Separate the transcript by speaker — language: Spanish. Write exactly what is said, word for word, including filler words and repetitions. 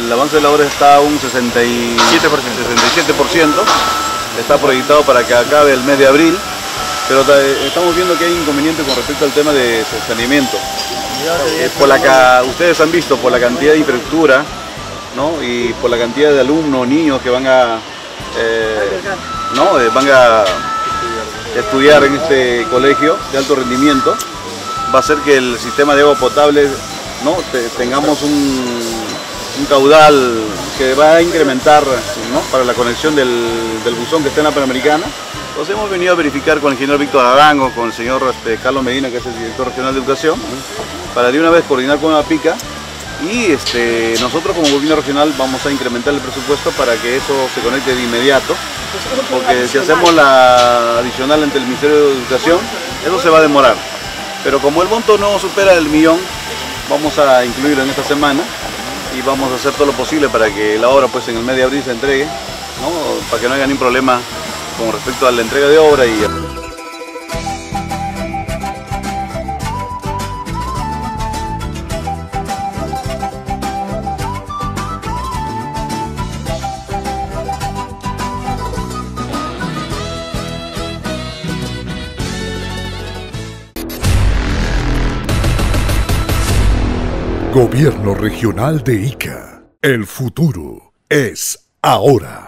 Speaker 1: el avance de la obra está a un sesenta y siete por ciento, está proyectado para que acabe el mes de abril, pero estamos viendo que hay inconvenientes con respecto al tema de saneamiento. Eh, por la ca ustedes han visto por la cantidad de infraestructura, ¿no? Y por la cantidad de alumnos, niños que van a, eh, ¿no? eh, van a estudiar en este colegio de alto rendimiento, va a hacer que el sistema de agua potable, ¿no? Te, tengamos un, un caudal que va a incrementar, ¿no? Para la conexión del, del buzón que está en la Panamericana. Entonces hemos venido a verificar con el ingeniero Víctor Arango, con el señor este, Carlos Medina, que es el director regional de educación, para de una vez coordinar con APICA, y este, nosotros como gobierno regional vamos a incrementar el presupuesto para que eso se conecte de inmediato, porque si hacemos la adicional ante el Ministerio de Educación, eso se va a demorar. Pero como el monto no supera el millón, vamos a incluirlo en esta semana y vamos a hacer todo lo posible para que la obra pues en el mes de abril se entregue, ¿no? Para que no haya ningún problema con respecto a la entrega de obra. Y
Speaker 2: Gobierno Regional de Ica. El futuro es ahora.